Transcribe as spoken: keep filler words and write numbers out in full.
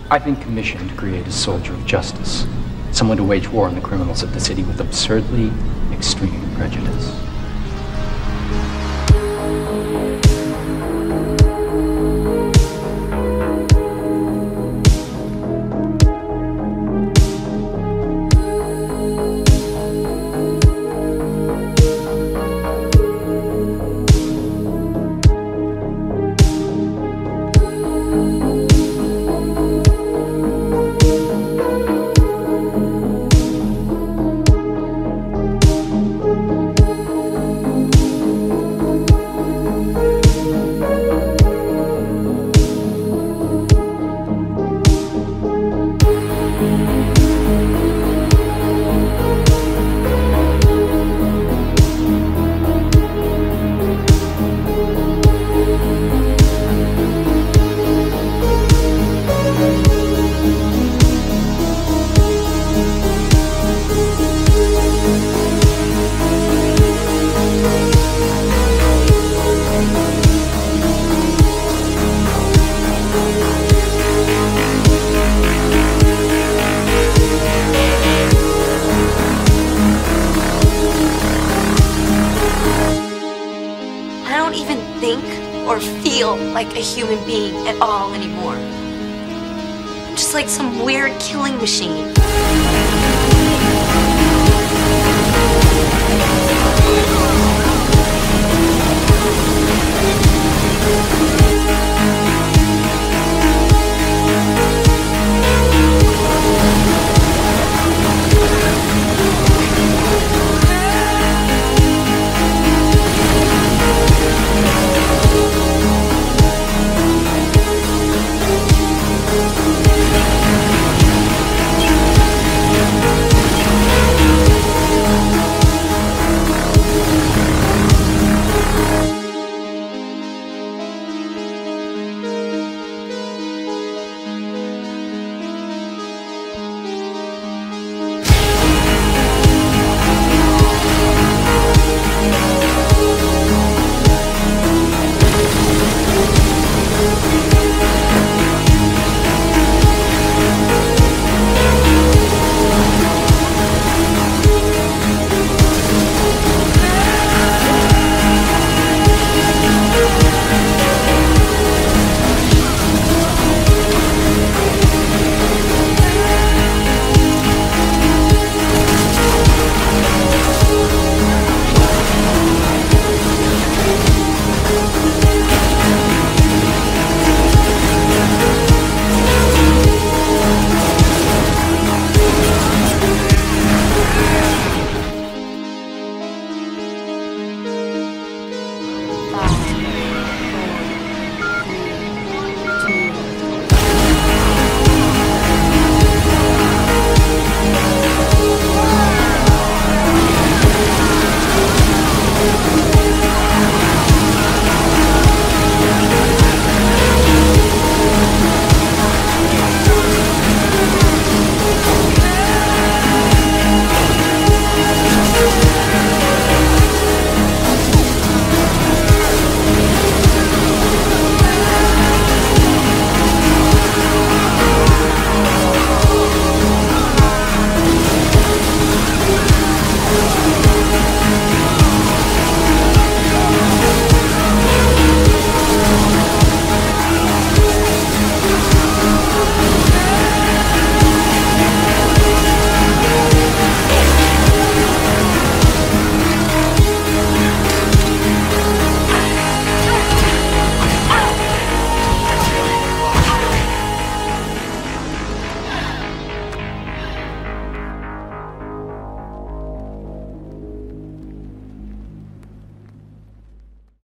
I've been commissioned to create a soldier of justice. Someone to wage war on the criminals of the city with absurdly extreme prejudice. I don't even think or feel like a human being at all anymore. I'm just like some weird killing machine. We'll be right back.